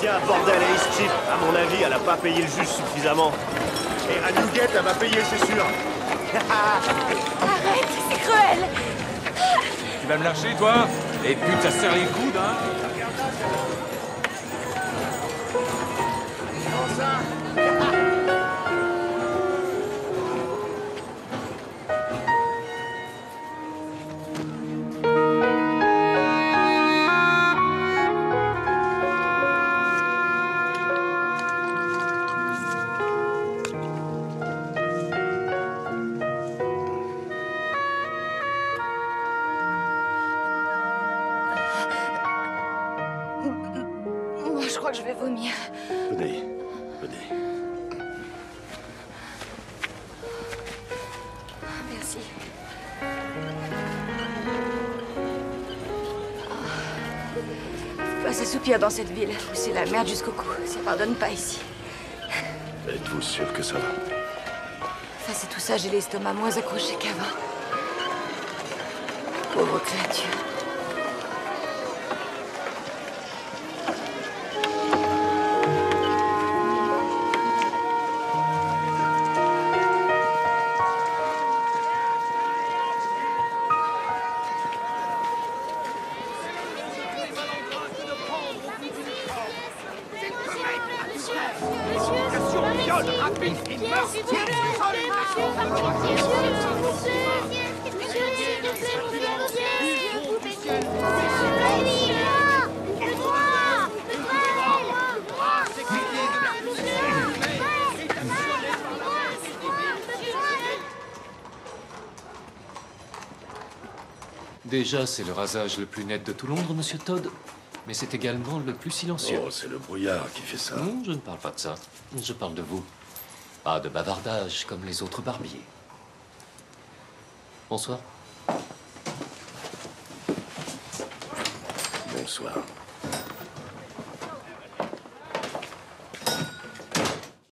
Tiens, bordel, Ace Chip, à mon avis, elle a pas payé le juge suffisamment. Et à Newgate, elle va payer, c'est sûr. Arrête, c'est cruel. Tu vas me lâcher, toi? Et pute, ça serre les coudes, hein? Comment ça? Moi, je crois que je vais vomir. Venez, venez. Merci. Faut pas s'assoupir dans cette ville où c'est la merde jusqu'au cou. Ça pardonne pas ici. Êtes-vous sûr que ça va? Face à tout ça, j'ai l'estomac moins accroché qu'avant. Pauvre créature. Déjà, c'est le rasage le plus net de tout Londres, monsieur Todd. Mais c'est également le plus silencieux. Oh, c'est le brouillard qui fait ça. Non, je ne parle pas de ça. Je parle de vous. Pas de bavardage comme les autres barbiers. Bonsoir. Bonsoir.